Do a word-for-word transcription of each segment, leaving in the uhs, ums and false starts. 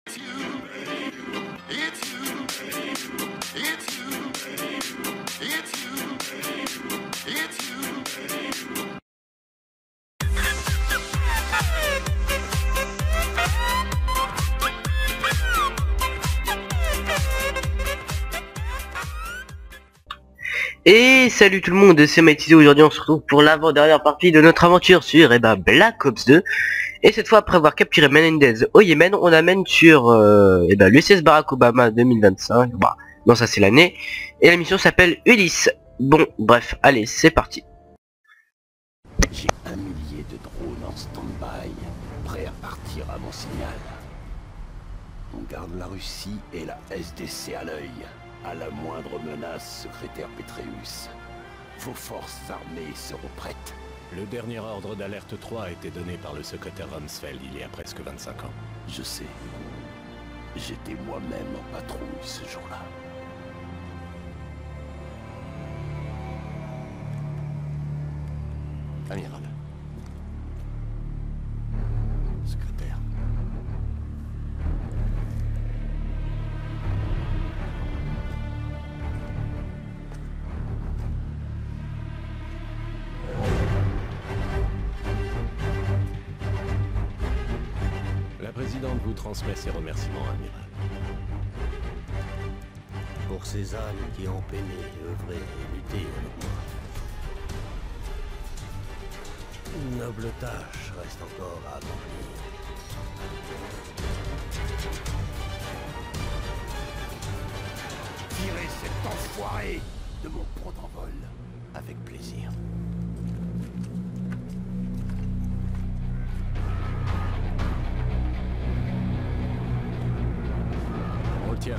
Et salut tout le monde, c'est Maïtizé. Aujourd'hui on se retrouve pour l'avant-dernière partie de notre aventure sur eh ben, Black Ops deux. Et cette fois, après avoir capturé Menendez au Yémen, on amène sur euh, eh ben, l'U S S Barack Obama deux mille vingt-cinq. Bah, non, ça c'est l'année. Et la mission s'appelle Ulysse. Bon, bref, allez, c'est parti. J'ai un millier de drones en stand-by, prêts à partir à mon signal. On garde la Russie et la S D C à l'œil. À la moindre menace, secrétaire Petraeus. Vos forces armées seront prêtes. Le dernier ordre d'alerte trois a été donné par le secrétaire Rumsfeld il y a presque vingt-cinq ans. Je sais. J'étais moi-même en patrouille ce jour-là. Amiral. Secrétaire. La présidente vous transmet ses remerciements, amiral. Pour ces âmes qui ont peiné, œuvré et lutté avec moi. Une noble tâche reste encore à accomplir. Tirez cet enfoiré de mon pont d'envol. Avec plaisir. On le tient.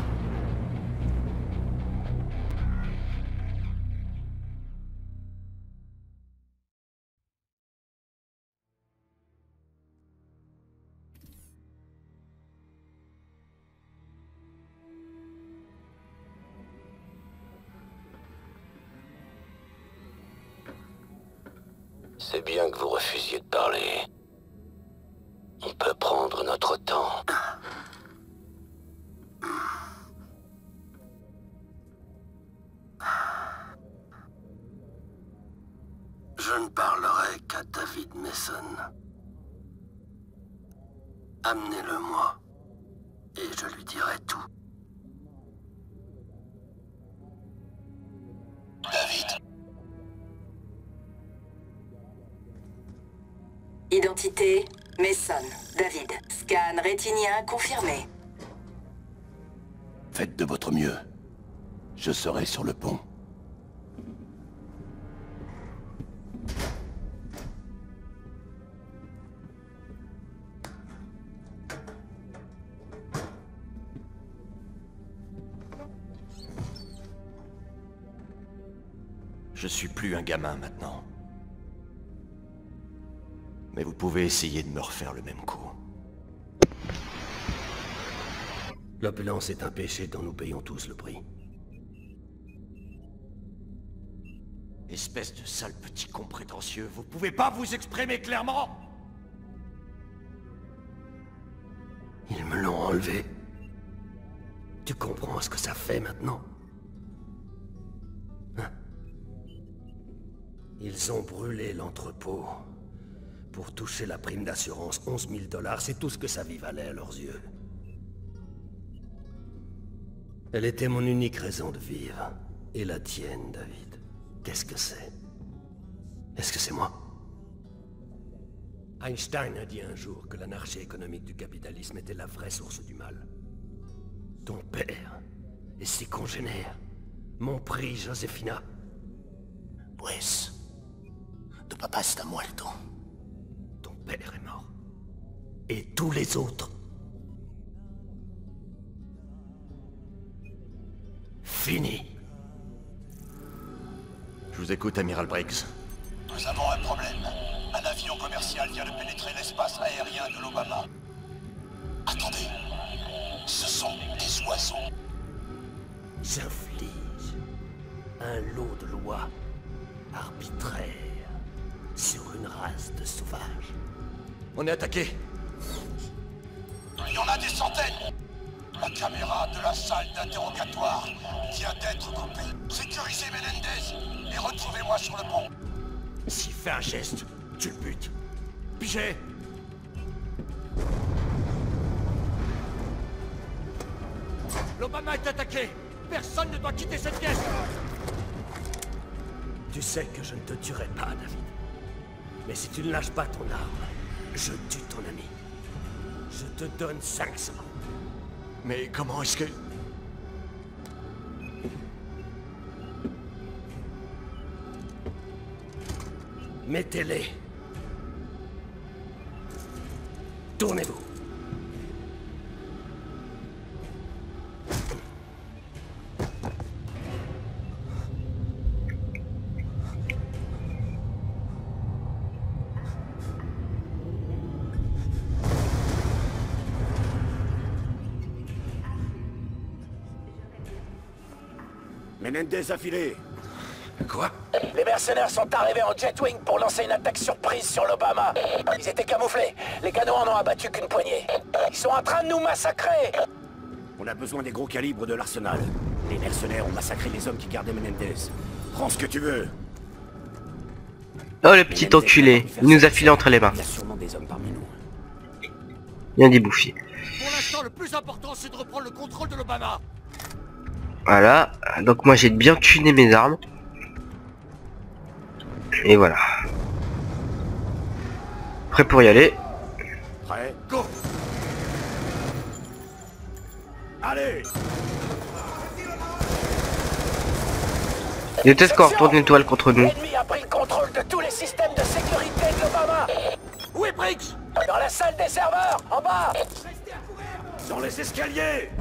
C'est bien que vous refusiez de parler. On peut prendre notre temps. Je ne parlerai qu'à David Mason. Amenez-le-moi, et je lui dirai tout. David. Identité, Mason, David. Scan rétinien confirmé. Faites de votre mieux. Je serai sur le pont. Je suis plus un gamin maintenant. Mais vous pouvez essayer de me refaire le même coup. L'opulence est un péché dont nous payons tous le prix. Espèce de sale petit con prétentieux, vous pouvez pas vous exprimer clairement? Ils me l'ont enlevé. Tu comprends ce que ça fait maintenant? Hein? Ils ont brûlé l'entrepôt. Pour toucher la prime d'assurance, onze mille dollars, c'est tout ce que sa vie valait à leurs yeux. Elle était mon unique raison de vivre. Et la tienne, David. Qu'est-ce que c'est? Est-ce que c'est moi? Einstein a dit un jour que l'anarchie économique du capitalisme était la vraie source du mal. Ton père et ses congénères m'ont pris Joséphina. Brice. De papa, c'est à moi le temps. Ton père est mort. Et tous les autres. Fini. Je vous écoute, Amiral Briggs. Nous avons un problème. Un avion commercial vient de pénétrer l'espace aérien de l'Obama. Attendez. Ce sont des oiseaux. J'inflige un lot de lois arbitraires sur une race de sauvages. On est attaqué. Il y en a des centaines. La caméra de la salle d'interrogatoire vient d'être coupée. Sécurisez Menendez et retrouvez-moi sur le pont. S'il fait un geste, tu le butes. Pigé. L'Obama est attaqué. Personne ne doit quitter cette pièce. Tu sais que je ne te tuerai pas, David. Mais si tu ne lâches pas ton arme, je tue ton ami. Je te donne cinq secondes. Mais comment est-ce que... Mettez-les. Tournez-vous. Menendez a filé. Quoi? Les mercenaires sont arrivés en Jetwing pour lancer une attaque surprise sur l'Obama. Ils étaient camouflés. Les canons en ont abattu qu'une poignée. Ils sont en train de nous massacrer. On a besoin des gros calibres de l'arsenal. Les mercenaires ont massacré les hommes qui gardaient Menendez. Prends ce que tu veux. Oh le petit enculé, il nous a filé entre les mains. Il y a sûrement des hommes parmi nous. Bien dit Bouffi. Pour l'instant, le plus important, c'est de reprendre le contrôle de l'Obama. Voilà, donc moi j'ai bien tuné mes armes. Et voilà. Prêt pour y aller. Prêt? Go! Allez! Il était score, tourne une toile contre nous. L'ennemi a pris le contrôle de tous les systèmes de sécurité de l'Obama. Où est Briggs? Dans la salle des serveurs, en bas. Dans les escaliers!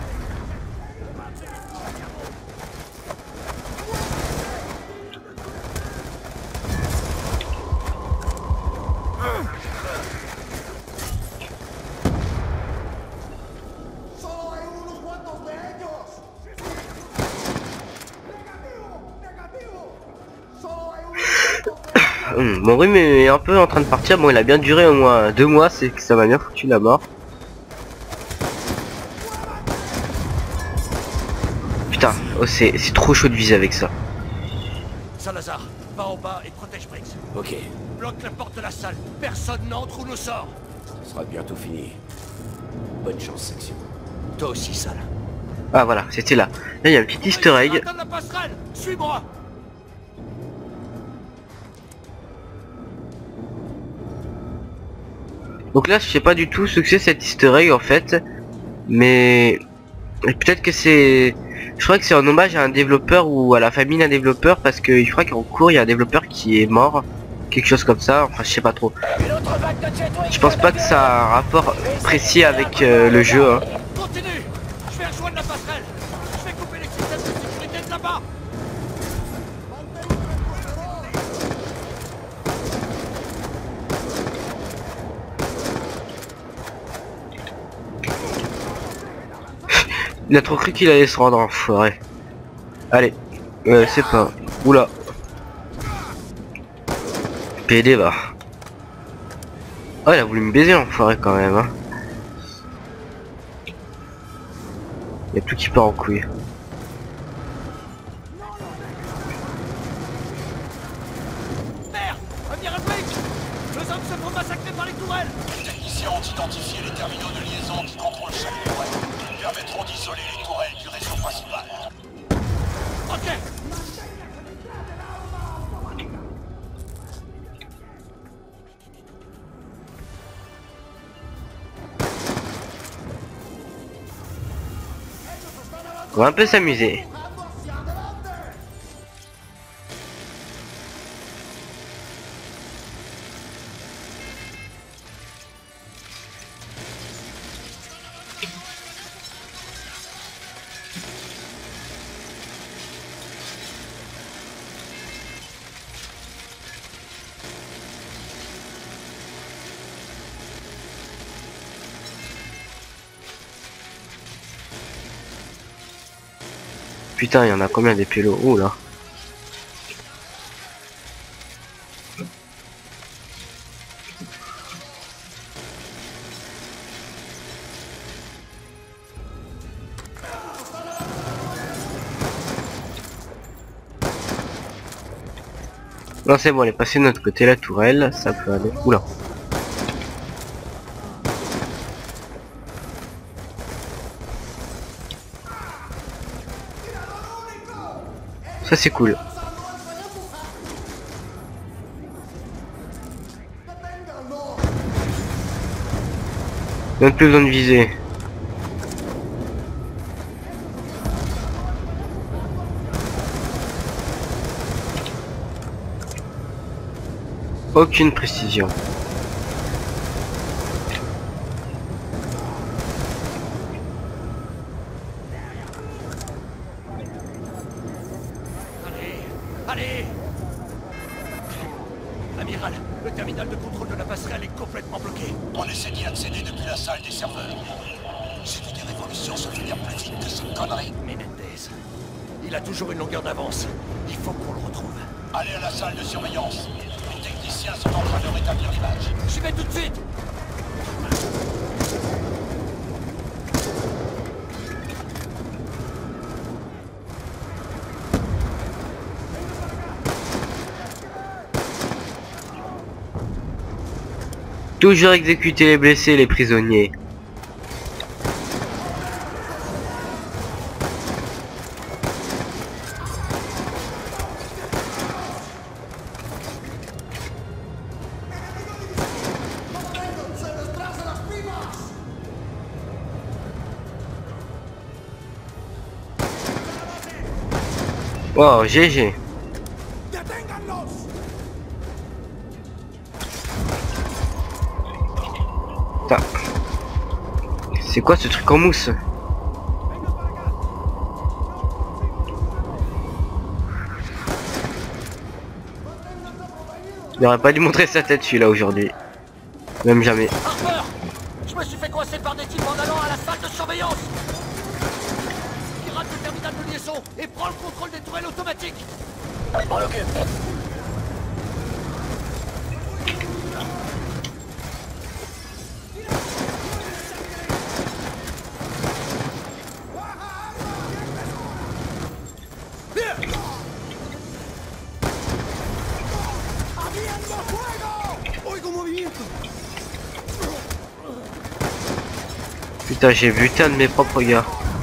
Hum, mon rhume est un peu en train de partir. Bon, il a bien duré au moins deux mois, c'est que ça m'a bien foutu la mort. Putain, oh, c'est trop chaud de viser avec ça. Salazar, va en bas et protège Briggs. Ok, Bloque la porte de la salle. Personne n'entre ou ne sort. ce sera bientôt fini. Bonne chance, section. Toi aussi, Sal. Ah voilà, c'était là. Là, il y a un petit easter egg. Attends la passerelle. Suis-moi. Donc là, je sais pas du tout ce que c'est cet easter egg en fait. Mais peut-être que c'est... Je crois que c'est en hommage à un développeur ou à la famille d'un développeur, parce que je crois qu'en cours il y a un développeur qui est mort, quelque chose comme ça, enfin je sais pas trop. Une autre vague de Jetwing. Je pense pas que ça a un rapport précis avec euh, le jeu hein. Continue. Je vais rejoindre la passerelle. Je vais couper les systèmes de sécurité de là-bas. Il a trop cru qu'il allait se rendre en forêt. Allez, euh, c'est pas... Oula. P D va. Oh, il a voulu me baiser l'enfoiré quand même hein. Il y a tout qui part en couille. Merde. Amiral Briggs. Nos hommes se font massacrer par les tourelles. Les techniciens ont identifié les terminaux de liaison qui contrôlent chaque tourelle. Ils permettront d'isoler les tourelles du réseau principal. Ok. On va un peu s'amuser. Putain, il y en a combien des pélos? Oh là. Non c'est bon, elle est passée de notre côté, la tourelle, ça peut aller. Oula. Ça c'est cool. Même plus besoin de viser. Aucune précision. Allez, allez! Amiral, le terminal de contrôle de la passerelle est complètement bloqué. On essaie d'y accéder depuis la salle des serveurs. J'ai vu des révolutions se finir plus vite que cette connerie. Menendez, il a toujours une longueur d'avance. Il faut qu'on le retrouve. Allez à la salle de surveillance. Les techniciens sont en train de rétablir l'image. J'y vais tout de suite! Toujours exécuter les blessés et les prisonniers. Wow, G G. Putain. C'est quoi ce truc en mousse? Il aurait pas dû montrer sa tête celui-là aujourd'hui. Même jamais. Harper! Je me suis fait coincer par des types en allant à la salle de surveillance! Pirate le terminal de liaison et prends le contrôle des tourelles automatiques! Je m'en occupe. Putain, j'ai buté un de mes propres gars.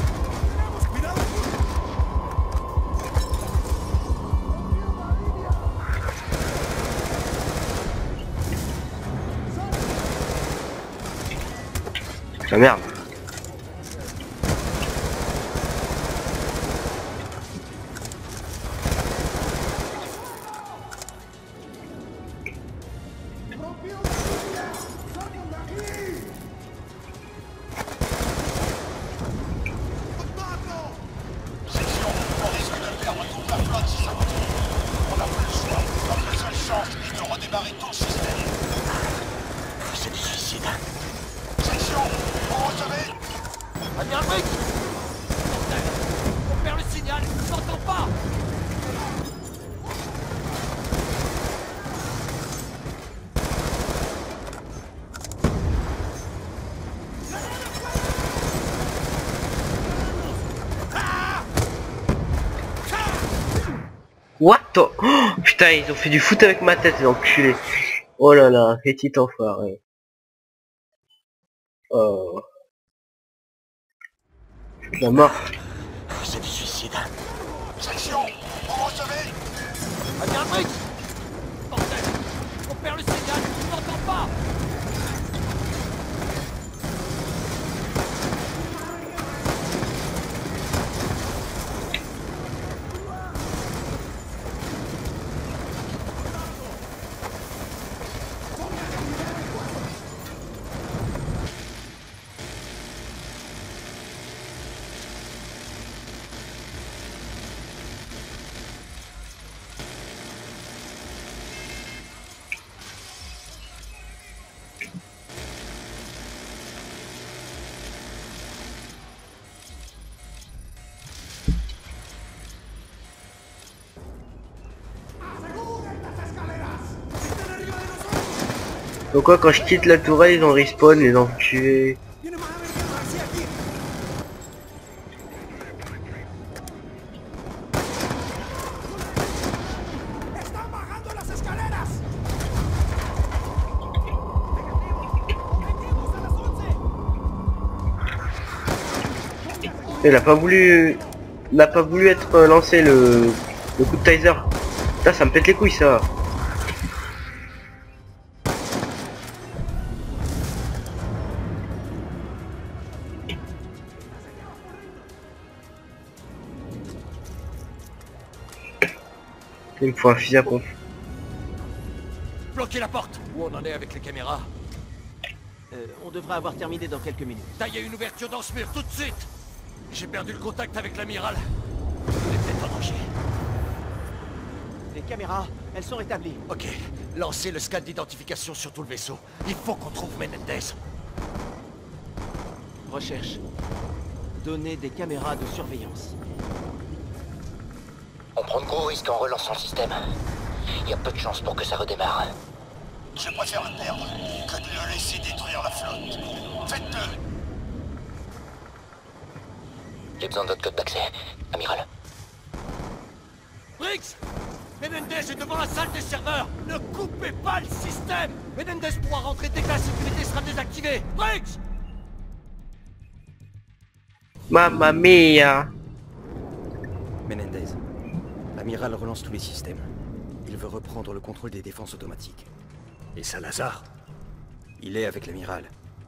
La merde. What the... Oh, putain, ils ont fait du foot avec ma tête, les enculés. Oh là là, petit enfoiré. Oh. La mort. C'est du suicide. Section, vous recevez? Amiral Briggs! Bordel! On perd le signal, on n'entend pas! Pourquoi quand je quitte la tourelle ils ont respawn les enculés? Il a pas voulu... Il n'a pas voulu être lancé le... le coup de taser. Là, ça me pète les couilles, ça. Il me faut un fusil à pompe. Bloquez la porte. Où on en est avec les caméras? Euh, on devrait avoir terminé dans quelques minutes. Taillez une ouverture dans ce mur, tout de suite. J'ai perdu le contact avec l'amiral. Il est peut-être en danger. Les caméras, elles sont rétablies. Ok, lancez le scan d'identification sur tout le vaisseau. Il faut qu'on trouve Menendez. Recherche. Données des caméras de surveillance. On prend de gros risques en relançant le système. Il y a peu de chances pour que ça redémarre. Je préfère le perdre que de le laisser détruire la flotte. Faites-le! J'ai besoin de votre code d'accès, amiral. Briggs! Menendez est devant la salle des serveurs! Ne coupez pas le système! Menendez pourra rentrer dès que la sécurité sera désactivée! Briggs! Mamma mia! Menendez, l'amiral relance tous les systèmes. Il veut reprendre le contrôle des défenses automatiques. Et Salazar? Il est avec l'amiral.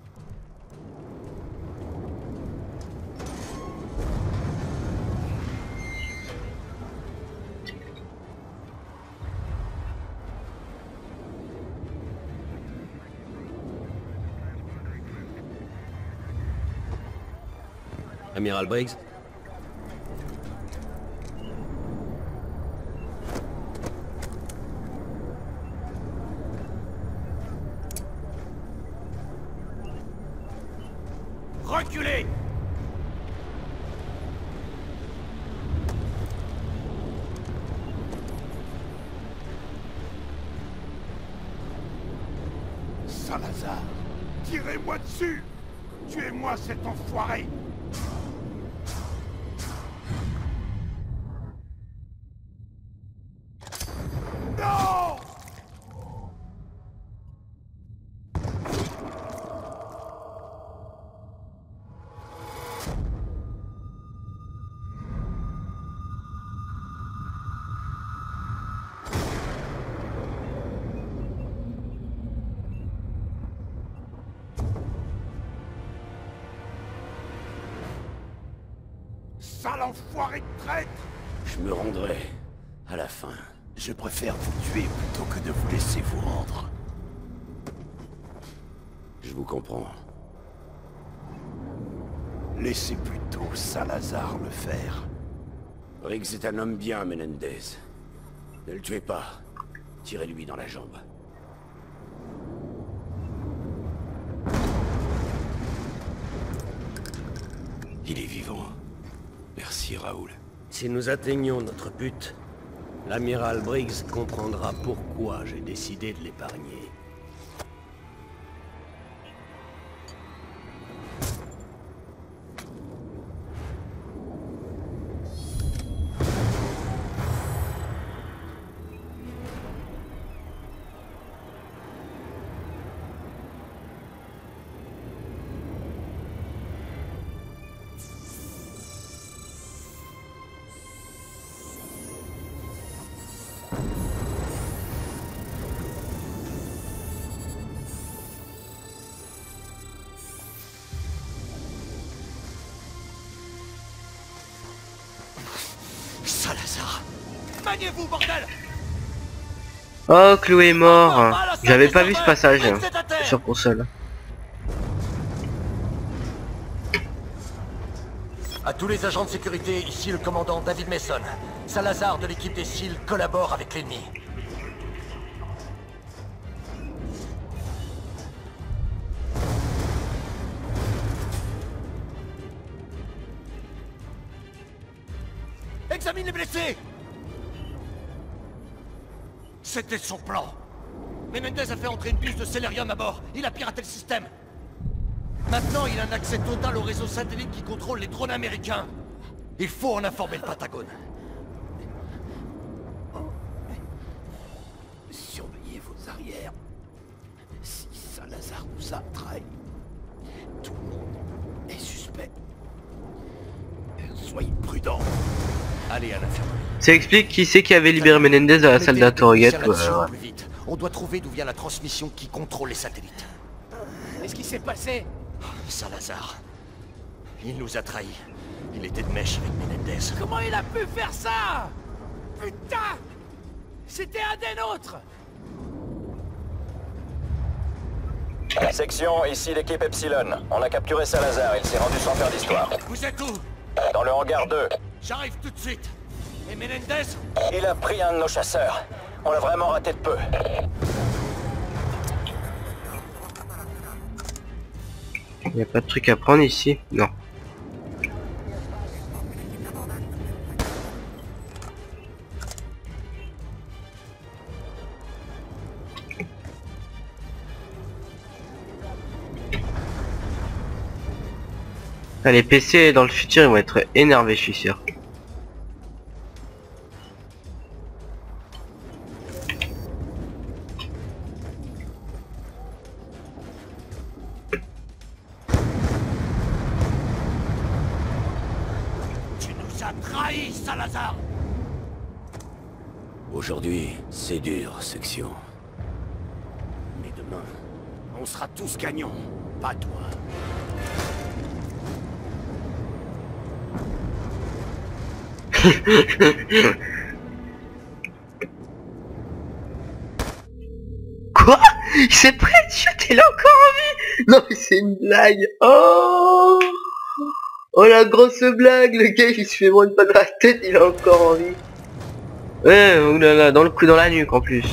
Amiral Briggs? Reculez! Salazar, tirez-moi dessus! Tuez-moi cet enfoiré! Non! Sale enfoiré de traître! Je me rendrai à la fin. Je préfère vous tuer plutôt que de vous laisser vous rendre. Je vous comprends. Laissez plutôt Salazar le faire. Riggs est un homme bien, Menendez. Ne le tuez pas. Tirez-lui dans la jambe. Il est vivant. Merci, Raoul. Si nous atteignons notre but, l'amiral Briggs comprendra pourquoi j'ai décidé de l'épargner. Salazar! Maniez-vous, bordel! Oh, Chloé est mort. J'avais pas vu ce passage sur console. À tous les agents de sécurité, ici le commandant David Mason. Salazar de l'équipe des SEAL collabore avec l'ennemi. Examine les blessés! C'était son plan. Menendez a fait entrer une puce de Celerium à bord. Il a piraté le système. Maintenant, il a un accès total au réseau satellite qui contrôle les drones américains. Il faut en informer le Pentagone. Surveillez vos arrières. Si Salazar nous a trahis, tout le monde est suspect. Soyez prudents. Allez à l'infirmerie. Ça explique qui c'est qui avait libéré Menendez à la salle d'interrogatoire. Voilà. Plus vite. On doit trouver d'où vient la transmission qui contrôle les satellites. Qu'est-ce qui s'est passé? Salazar. Il nous a trahis. Il était de mèche avec Menendez. Comment il a pu faire ça? Putain! C'était un des nôtres! Section, ici l'équipe Epsilon. On a capturé Salazar, il s'est rendu sans faire d'histoire. Vous êtes où? Dans le hangar deux. J'arrive tout de suite. Et Menendez? Il a pris un de nos chasseurs. On l'a vraiment raté de peu. Il n'y a pas de truc à prendre ici? Non. Ah, les P C dans le futur ils vont être énervés, je suis sûr. Tu nous as trahis, Salazar. Aujourd'hui, c'est dur, section. Mais demain, on sera tous gagnants. Pas toi. Quoi? Il s'est prêt à tuer, il est encore en vie? Non mais c'est une blague. Oh, oh la grosse blague, le gars il se fait moins pas de la tête, il est encore en vie. Ouais, oulala, dans le coup dans la nuque en plus.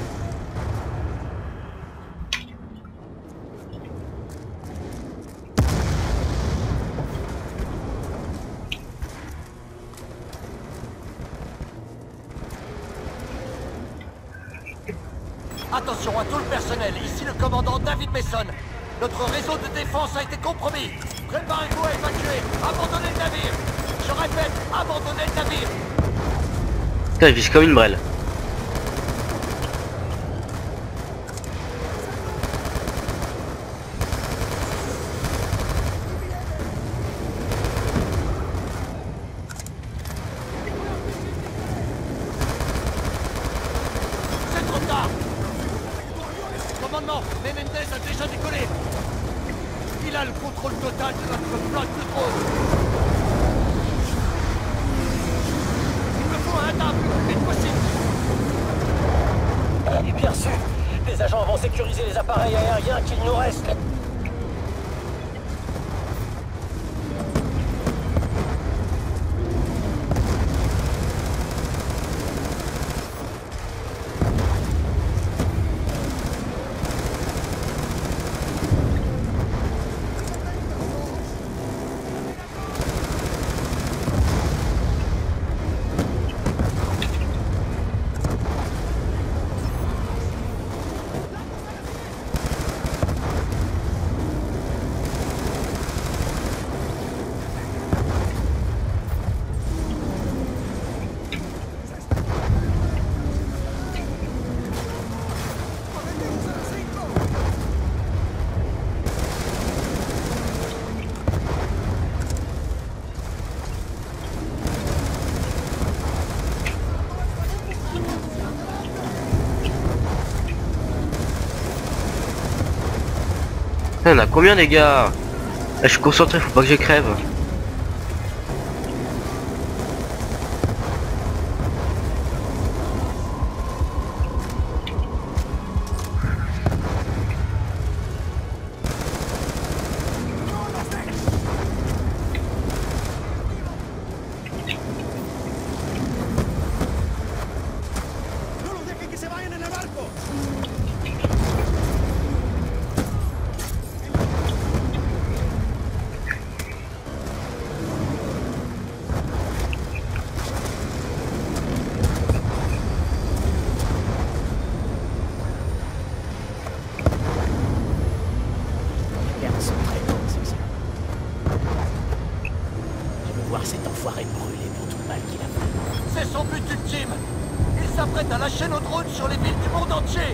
Attention à tout le personnel, ici le commandant David Mason. Notre réseau de défense a été compromis. Préparez-vous à évacuer, abandonnez le navire. Je répète, abandonnez le navire. Putain, il vise comme une brêle. C'est trop tard. Commandement, Menendez a déjà décollé. Il a le contrôle total de notre flotte de drones. Il me faut un table le plus vite possible. Et bien sûr, les agents vont sécuriser les appareils aériens qu'il nous reste. Il y en a combien les gars? Là, je suis concentré, faut pas que je crève. Voir cet enfoiré brûler pour tout le mal qu'il a fait. C'est son but ultime. Il s'apprête à lâcher nos drones sur les villes du monde entier.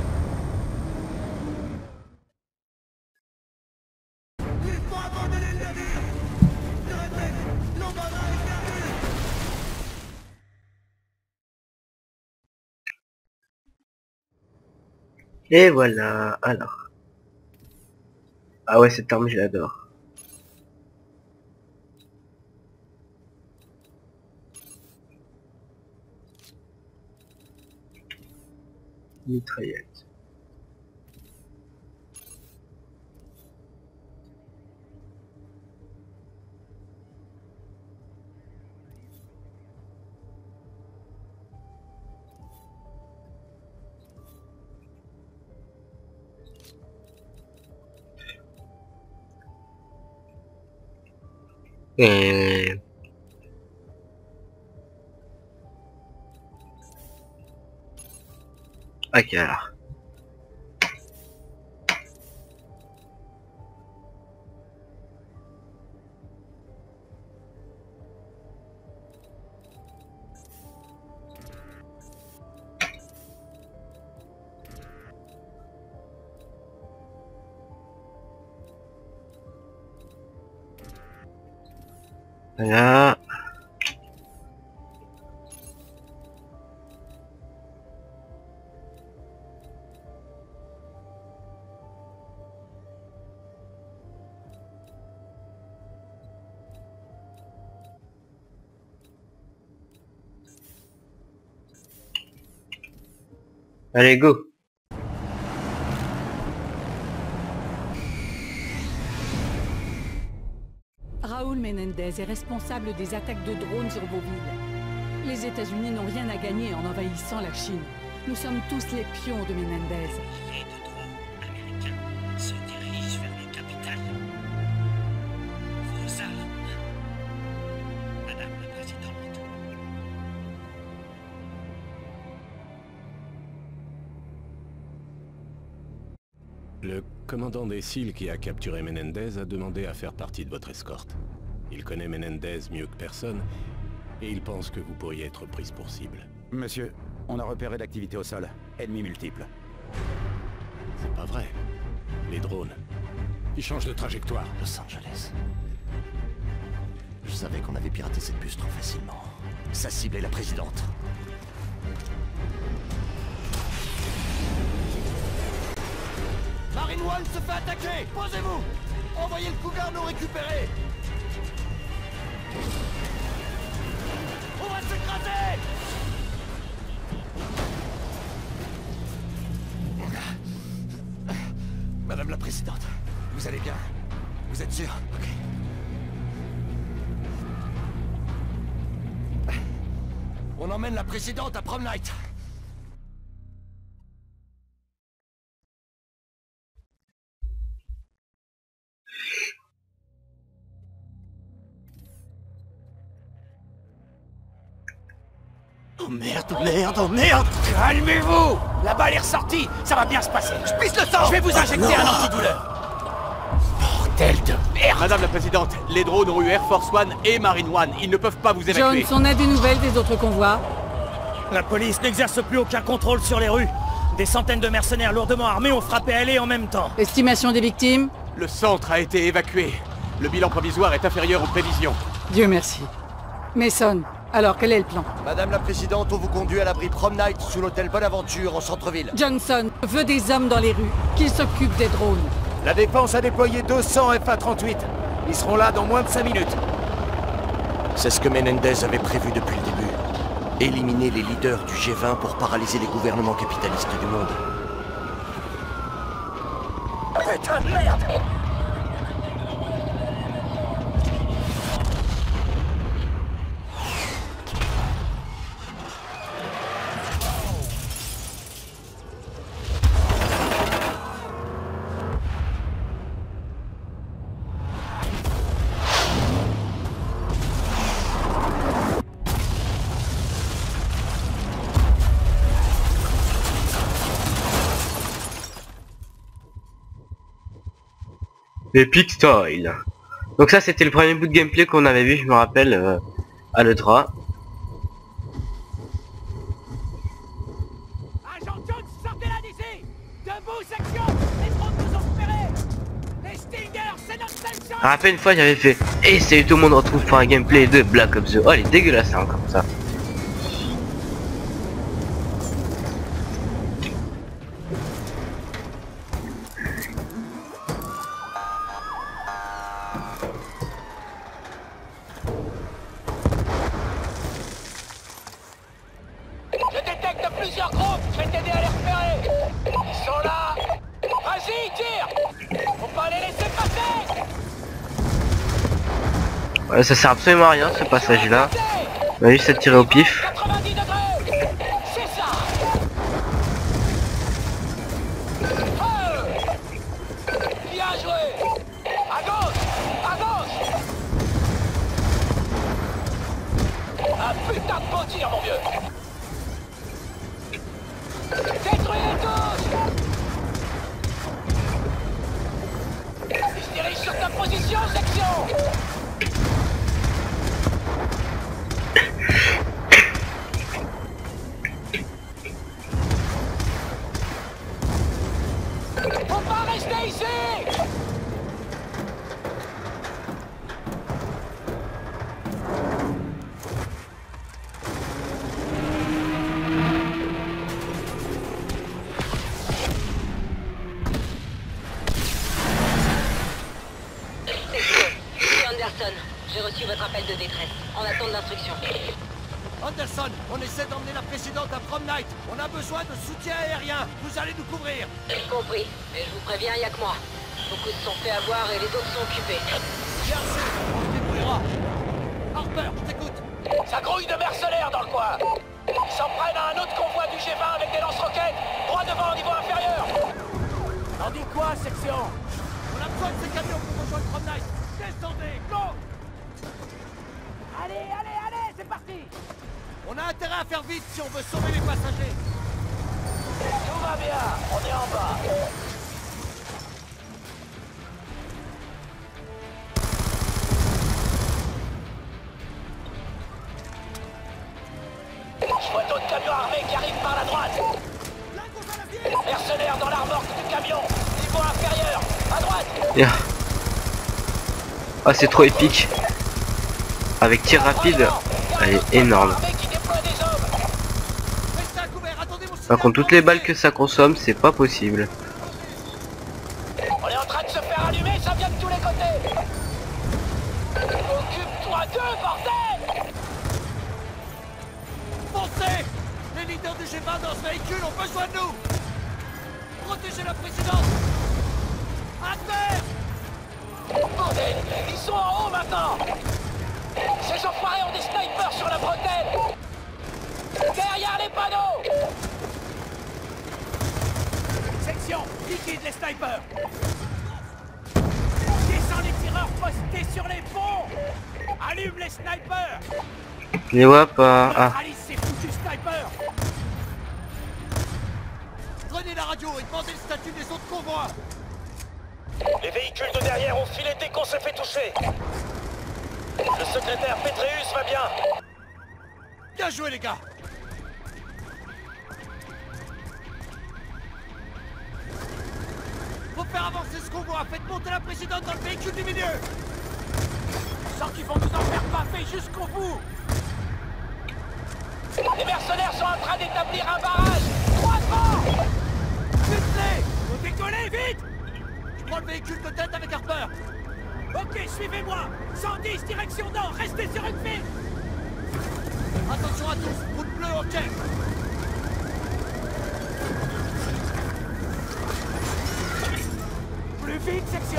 Et voilà, alors. Ah ouais, cette arme, je l'adore. Mitraillette. Et... Ok alors. Voilà. Allez, go. Raúl Menendez est responsable des attaques de drones sur vos villes. Les États-Unis n'ont rien à gagner en envahissant la Chine. Nous sommes tous les pions de Menendez. Milliers de drones américains se dirigent vers la capitale. Vos armes, Madame la Présidente. Le commandant des SEAL qui a capturé Menendez a demandé à faire partie de votre escorte. Il connaît Menendez mieux que personne, et il pense que vous pourriez être prise pour cible. Monsieur, on a repéré l'activité au sol. Ennemis multiples. C'est pas vrai. Les drones. Ils changent de trajectoire. Los Angeles. Je savais qu'on avait piraté cette bus trop facilement. Sa cible est la présidente. Marine One se fait attaquer! Posez-vous! Envoyez le Cougar nous récupérer! On va s'écraser! Madame la Présidente, vous allez bien? Vous êtes sûre? Ok. On emmène la Présidente à Prom Night. Oh merde, merde, oh merde! Calmez-vous! La balle est ressortie! Ça va bien se passer! Je pisse le sang! Je vais vous injecter un antidouleur! Bordel de merde! Madame la Présidente, les drones ont eu Air Force One et Marine One. Ils ne peuvent pas vous évacuer. Jones, on a des nouvelles des autres convois? La police n'exerce plus aucun contrôle sur les rues. Des centaines de mercenaires lourdement armés ont frappé à L A en même temps. Estimation des victimes? Le centre a été évacué. Le bilan provisoire est inférieur aux prévisions. Dieu merci. Mason, alors quel est le plan? Madame la Présidente, on vous conduit à l'abri Prom Night sous l'hôtel Bonaventure en centre-ville. Johnson, veut des hommes dans les rues, qu'ils s'occupent des drones. La Défense a déployé deux cents F A trente-huit. Ils seront là dans moins de cinq minutes. C'est ce que Menendez avait prévu depuis le début. Éliminer les leaders du G vingt pour paralyser les gouvernements capitalistes du monde. Putain de merde! Epic Style. Donc ça c'était le premier bout de gameplay qu'on avait vu, je me rappelle, euh, à l'E trois. Agent Jones, sortez-la d'ici! Debout, section! Les drones nous ont repérés! Les Stingers, c'est notre seule chance! Je me rappelle une fois j'avais fait et salut tout le monde, retrouve pour un gameplay de Black Ops deux. Oh elle est dégueulasse hein, comme ça. plusieurs groupes, je vais t'aider à les repérer. Ils sont là. Vas-y, tire. Faut pas les laisser passer. Ouais, ça sert absolument à rien ce passage là. On va juste à tirer au pif. quatre-vingt-dix degrés. C'est ça. Oh. Bien joué. À gauche. À gauche. Un putain de beau tir, mon vieux. Détruis-les tous. Il se dirige sur ta position, section. Faut pas rester ici. J'ai reçu votre appel de détresse. En attente d'instruction. Anderson, on essaie d'emmener la présidente à Prom Night. On a besoin de soutien aérien. Vous allez nous couvrir. Compris. Mais je vous préviens, il n'y a que moi. Beaucoup se sont fait avoir et les autres sont occupés. Bien sûr, on se débrouillera. Harper, je t'écoute. Ça grouille de mercenaires dans le coin. Ils s'en prennent à un autre convoi du G vingt avec des lance-roquettes. Droit devant au niveau inférieur. T'en dis quoi, section? On a besoin de ces camions pour rejoindre Prom Night. Descendez, go. Allez, allez, allez, c'est parti. On a intérêt à faire vite si on veut sauver les passagers. Tout va bien, on est en bas. Je vois d'autres camions armés qui arrivent par la droite. Mercenaires dans la remorque du camion. Niveau inférieur, à droite. Yeah. Ah, c'est trop épique. Avec tir rapide, elle est énorme. Par contre, toutes les balles que ça consomme, c'est pas possible. On est en train de se faire allumer, ça vient de tous les côtés. Occupe-toi d'eux, bordel. Foncez. Les leaders du G vingt dans ce véhicule ont besoin de nous. Protégez la présidente. À terre. Bordel, ils sont en haut maintenant. Ces enfoirés ont des snipers sur la bretelle. Derrière les panneaux. Section, liquide les snipers. Descends les tireurs postés sur les ponts. Allume les snipers. Je les vois pas. Ah. Neutralise ces foutus snipers. Prenez la radio et demandez le statut des autres convois. Les véhicules de derrière ont filé dès qu'on s'est fait toucher. Le secrétaire Petreus va bien. Bien joué, les gars. Faut faire avancer ce convoi. Faites monter la présidente dans le véhicule du milieu. Je sens qu'ils vont nous en faire baffer jusqu'au bout. Les mercenaires sont en train d'établir un barrage. Droit devant. Vite-les. Faut décoller, vite. Je prends le véhicule de tête avec Harper. Ok, suivez-moi. cent dix, direction nord. Restez sur une file. Attention à tous. Route bleue, ok. Plus vite, section.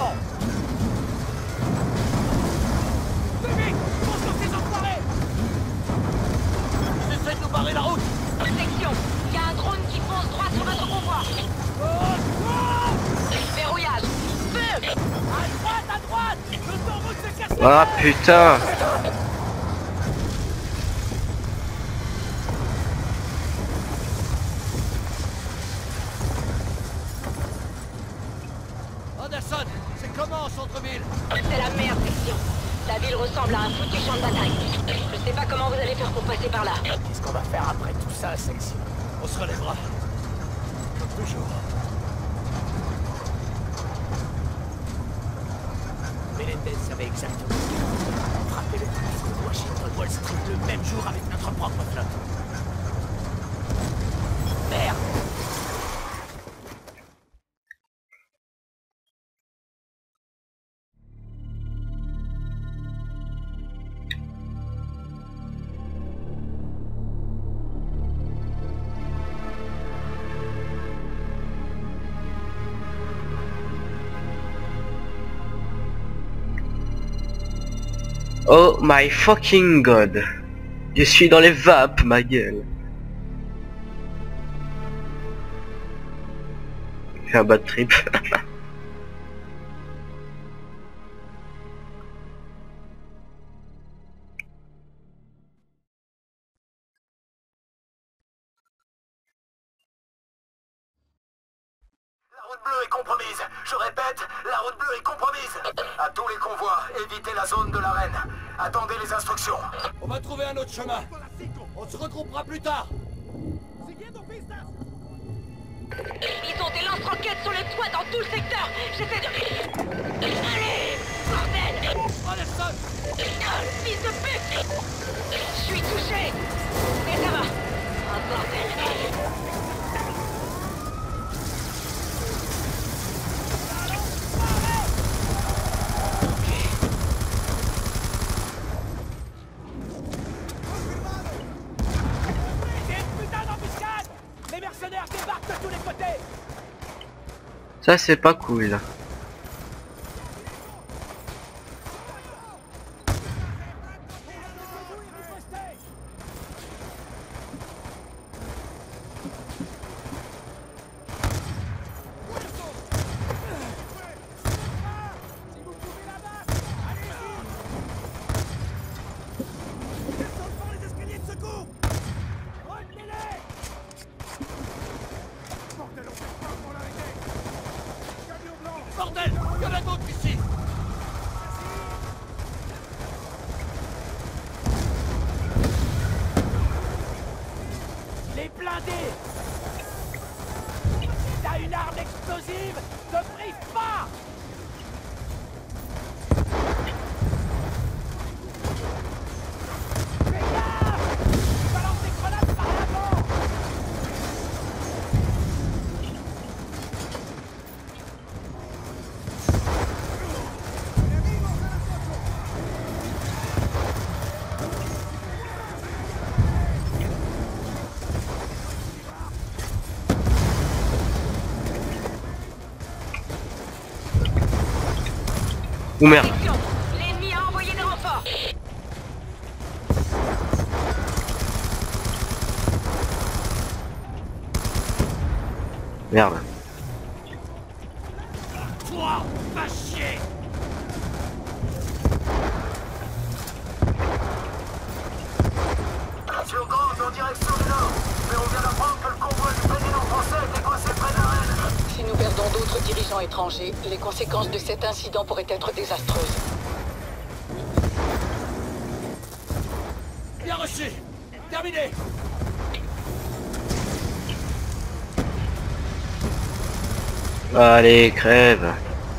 Plus vite. Fonce sur ces enfoirés. Ils essaient de nous barrer la route. Section, il y a un drone qui fonce droit sur notre convoi. Oh, oh. Verrouillage. Feu. À droite, à droite. L'autoroute se casse. Ah putain. Anderson, c'est comment en centre-ville? C'est la merde, section. La ville ressemble à un foutu champ de bataille. Je sais pas comment vous allez faire pour passer par là. Qu'est-ce qu'on va faire après tout ça, section? On se relèvera. Comme toujours. Menendez savait exactement ce qu'il faut. Frapper le trafic de Washington Wall Street le même jour avec notre propre flotte. Merde! Oh my fucking god. Je suis dans les vapes, ma gueule. J'ai un bad trip. La route bleue est compromise. Je répète, la route bleue est compromise. À tous les convois, évitez la zone de l'arène. Attendez les instructions. On va trouver un autre chemin. On se regroupera plus tard. Ils ont des lance-roquettes sur le toit dans tout le secteur. J'essaie de... Allez, bordel! Anderson! Ah, fils de pute! Je suis touché. Mais ça va. Oh, bordel. Ça c'est pas cool. Bordel! Il y en a d'autres ici! Les blindés! T'as une arme explosive? Te prive pas! Fais gaffe! Tu balances des grenades par l'avant! Ou merde. L'ennemi a envoyé des renforts. Merde. Toi, va chier! Slogan en direction du nord. Mais on vient d'apprendre que le convoi du président français était coincé près de l'arène. Si nous perdons d'autres dirigeants étrangers, les conséquences de cet incident pourraient être désastreuses. Bien reçu! Terminé! Allez, crève.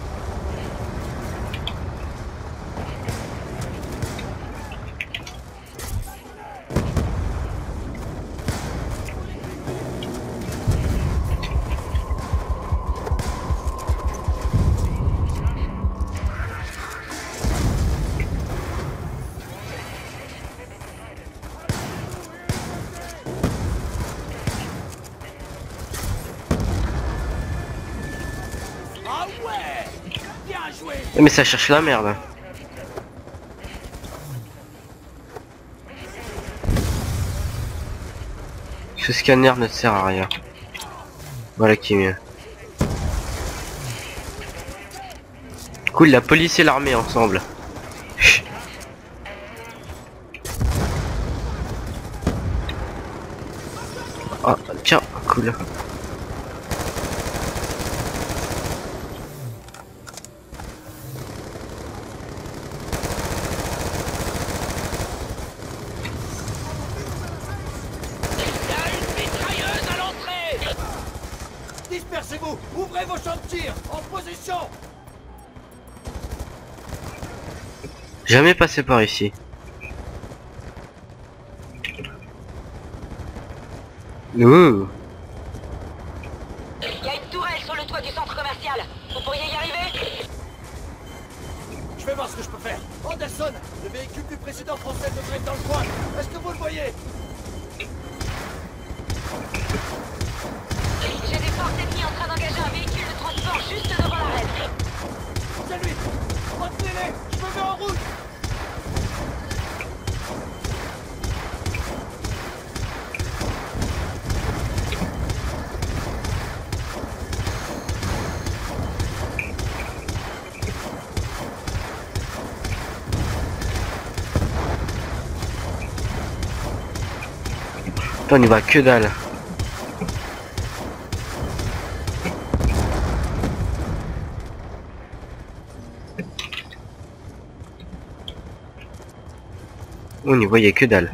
Ah ouais! Bien joué! Mais ça cherche la merde. Ce scanner ne sert à rien. Voilà qui est mieux. Cool, la police et l'armée ensemble. Ah, tiens, cool. Dispersez-vous! Ouvrez vos champs de tir! En position! Jamais passé par ici. Ouh. Il y a une tourelle sur le toit du centre commercial. Vous pourriez y arriver? Je vais voir ce que je peux faire. Anderson, le véhicule du président français devrait être dans le coin. Est-ce que vous le voyez? J'ai des forces ennemies en train d'engager un véhicule de transport juste devant l'arène. C'est lui! Retenez-les! Je me mets en route! On y voit que dalle. On n'y voyait que dalle.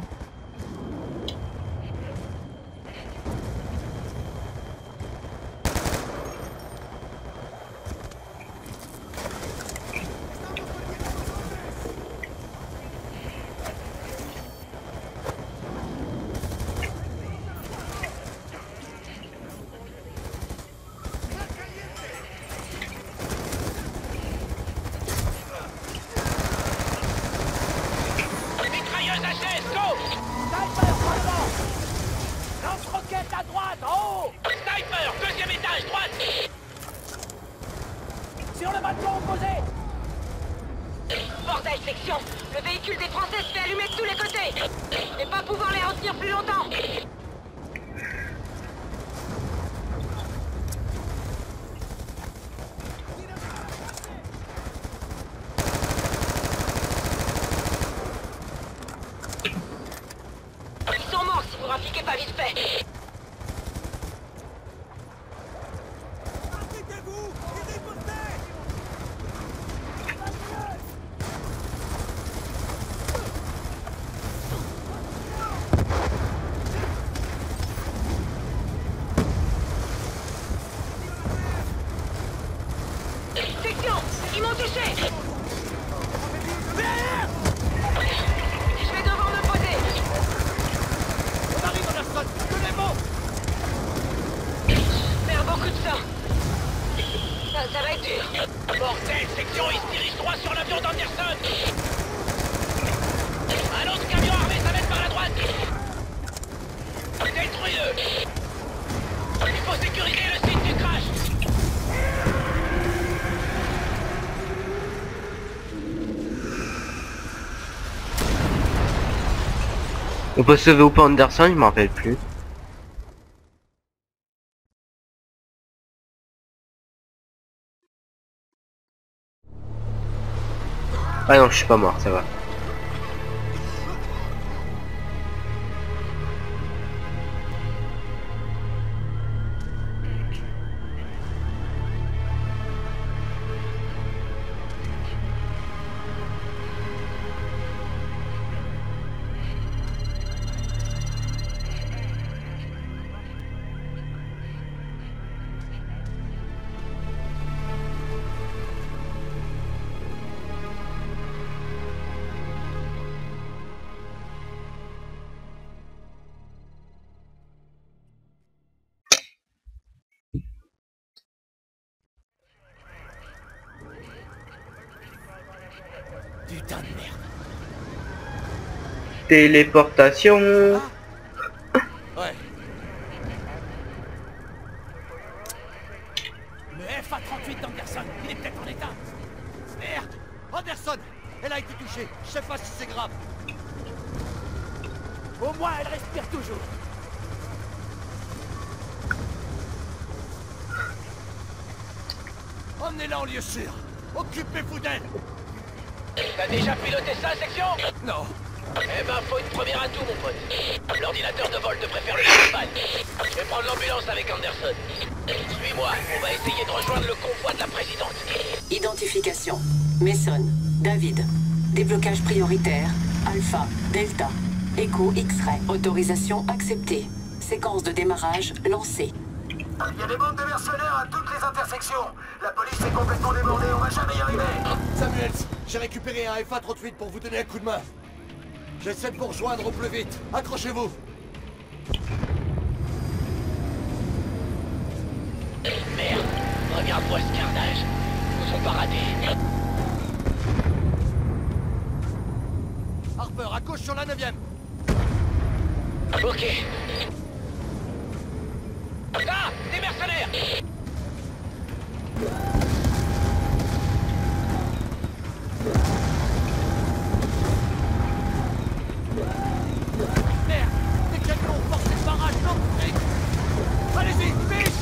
Bordel, section! Le véhicule des Français se fait allumer de tous les côtés! Et pas pouvoir les retenir plus longtemps! Ils sont morts si vous rappliquez pas vite fait! Section! Ils m'ont touché! Derrière! Je vais devoir me poser! On arrive, Anderson! Tenez-moi! Je perds beaucoup de sang. Ça, ça va être dur. Bordel, section, il se dirige droit sur l'avion d'Anderson! Un autre camion armé s'amène par la droite! Détruis-le! Il faut sécuriser le site du crash! On peut sauver ou pas Anderson, je m'en rappelle plus. Ah non, je suis pas mort, ça va. Putain de merde. Téléportation. Ouais. Le F A trente-huit d'Anderson, il est peut-être en état. Merde! Anderson! Elle a été touchée. Je sais pas si c'est grave. Au moins, elle respire toujours. Emmenez-la en lieu sûr. Occupez-vous d'elle. T'as déjà piloté ça, section? Non. Eh ben, faut une première atout, mon pote. L'ordinateur de vol te préfère le champagne. Je vais prendre l'ambulance avec Anderson. Suis-moi, on va essayer de rejoindre le convoi de la présidente. Identification. Mason, David. Déblocage prioritaire. Alpha, Delta. Echo X-Ray. Autorisation acceptée. Séquence de démarrage lancée. Il y a des bandes de mercenaires à toutes les intersections. La police est complètement débordée, on va jamais y arriver. Samuels, j'ai récupéré un F A trente-huit pour vous donner un coup de main. J'essaie de vous rejoindre au plus vite. Accrochez-vous. Merde, regarde-moi ce carnage. Ils nous ont paradés. Harper, à gauche sur la neuvième. Ok. Là, des mercenaires! Merde! Des camions forcent le barrage, non! Allez-y, vite!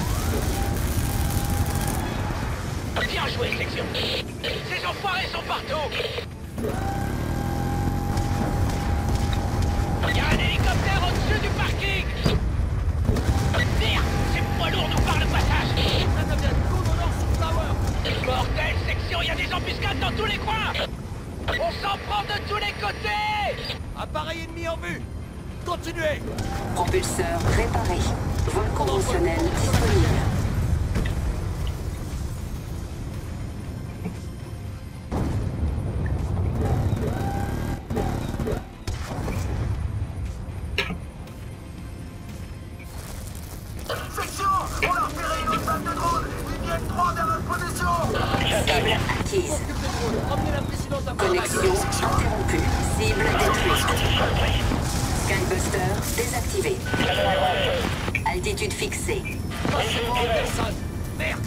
Bien joué, section! Ces enfoirés sont partout! Il y a un hélicoptère au-dessus du parking! Appareil ennemi en vue. Continuez. Propulseur réparé. Vol conventionnel disponible. Section, on a repéré une autre vague de drones. Ils viennent droit vers notre position. Cible acquise. Connexion interrompue. Cible détruite. Skybuster désactivé. Altitude fixée. Merde.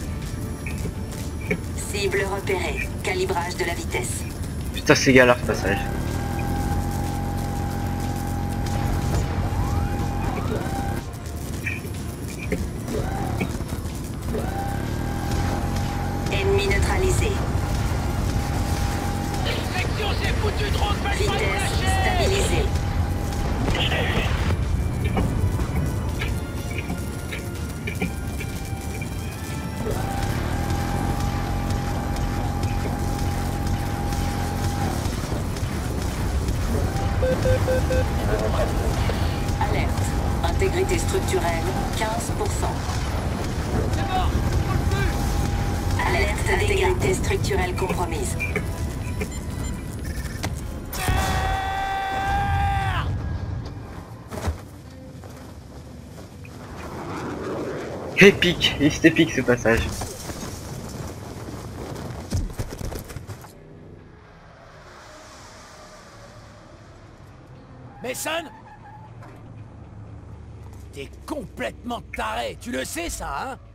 Cible repérée. Calibrage de la vitesse. Putain, c'est galère ce passage. Ennemi neutralisé. Section, c'est foutu, drone, pas le temps de Vitesse lâcher. stabilisée. Alerte. Intégrité structurelle, quinze pour cent. C'est mort. On le tue. Alerte intégrité structurelle compromise. Épique, et c'est épique ce passage. Mason? T'es complètement taré, tu le sais ça, hein?